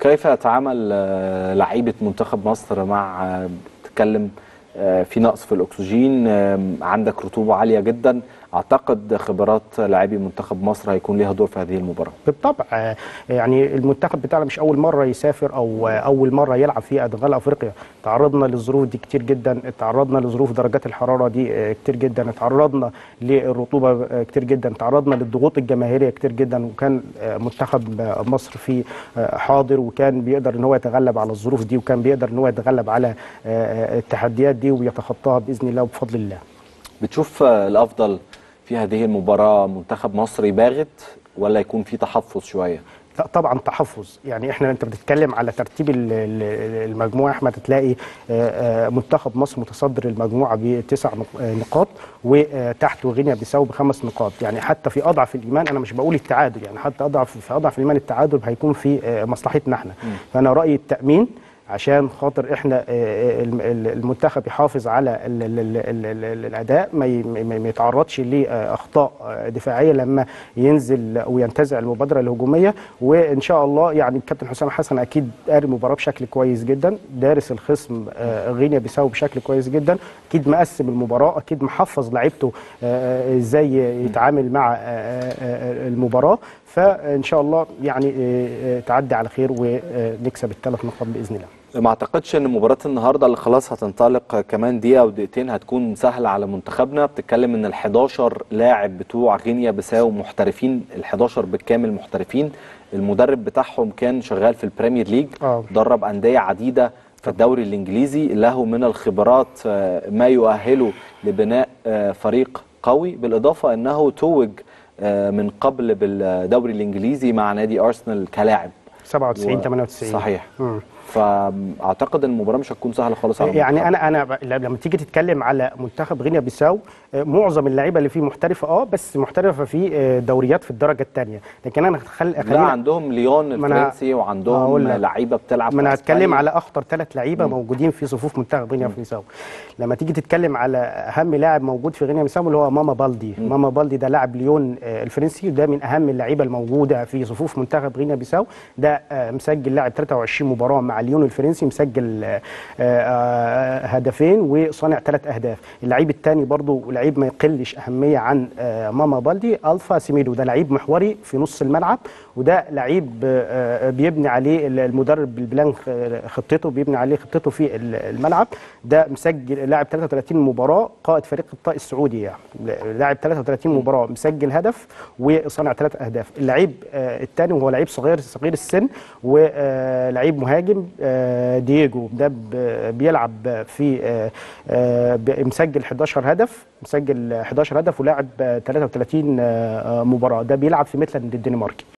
كيف يتعامل لعيبة منتخب مصر مع بتتكلم في نقص في الأكسجين، عندك رطوبة عالية جدا؟ أعتقد خبرات لاعبي منتخب مصر هيكون ليها دور في هذه المباراة. بالطبع. يعني المنتخب بتاعنا مش أول مرة يسافر أو أول مرة يلعب في أدغال أفريقيا. تعرضنا للظروف دي كتير جدا، تعرضنا لظروف درجات الحرارة دي كتير جدا، تعرضنا للرطوبة كتير جدا، تعرضنا للضغوط الجماهيرية كتير جدا، وكان منتخب مصر في حاضر وكان بيقدر ان هو يتغلب على الظروف دي، وكان بيقدر ان هو يتغلب على التحديات دي ويتخطاها بإذن الله وبفضل الله. بتشوف الأفضل في هذه المباراة منتخب مصر يباغت ولا يكون في تحفظ شوية؟ لا طبعا تحفظ. يعني انت بتتكلم على ترتيب المجموعه، احمد هتلاقي منتخب مصر متصدر المجموعه ب9 نقاط، وتحته غينيا بيساو ب5 نقاط. يعني حتى في اضعف الايمان، انا مش بقول التعادل، يعني حتى في اضعف الايمان التعادل هيكون في مصلحتنا احنا. فانا رايي التامين عشان خاطر احنا المنتخب يحافظ على الاداء، ما يتعرضش لاخطاء دفاعيه لما ينزل وينتزع المبادره الهجوميه. وان شاء الله يعني الكابتن حسام حسن اكيد قاري المباراه بشكل كويس جدا، دارس الخصم غينيا بيساو بشكل كويس جدا، اكيد مقسم المباراه، اكيد محفظ لعيبته ازاي يتعامل مع المباراه. فان شاء الله يعني تعدي على خير ونكسب ال3 نقاط باذن الله. ما اعتقدش ان مباراة النهارده اللي خلاص هتنطلق كمان دقيقة او دقيقتين هتكون سهلة على منتخبنا. بتتكلم ان ال11 لاعب بتوع غينيا بيساو محترفين، ال11 بالكامل محترفين. المدرب بتاعهم كان شغال في البريمير ليج، درب أندية عديدة في الدوري الانجليزي، له من الخبرات ما يؤهله لبناء فريق قوي، بالاضافة انه توج من قبل بالدوري الانجليزي مع نادي ارسنال كلاعب 97 98. صحيح. فاعتقد ان المباراه مش هتكون سهله خالص على يعني انا لما تيجي تتكلم على منتخب غينيا بيساو، معظم اللعيبه اللي فيه محترفه، بس محترفه في دوريات في الدرجه الثانيه. لكن انا لا، عندهم ليون الفرنسي وعندهم لعيبه بتلعب في اسبانيا. انا هتكلم على اخطر 3 لعيبه موجودين في صفوف منتخب غينيا بيساو. لما تيجي تتكلم على اهم لاعب موجود في غينيا بيساو اللي هو ماما بالدي. ماما بالدي ده لاعب ليون الفرنسي، وده من اهم اللعيبه الموجوده في صفوف منتخب غينيا بيساو. ده مسجل لاعب 23 مباراه مع ليون الفرنسي، مسجل هدفين وصانع 3 أهداف. اللعيب الثاني برضو لعيب ما يقلش أهمية عن ماما بالدي، ألفا سيميدو. ده لعيب محوري في نص الملعب، وده لعيب بيبني عليه المدرب البلان خطته، بيبني عليه خطته في الملعب. ده مسجل لاعب 33 مباراة، قائد فريق الطائي السعودي. يعني لاعب 33 مباراة، مسجل هدف وصانع 3 أهداف. اللعيب الثاني وهو لعيب صغير السن ولعيب مهاجم، دييجو. ده بيلعب في مسجل 11 هدف، مسجل 11 هدف ولاعب 33 مباراة. ده بيلعب في ميتلاند الدنماركي.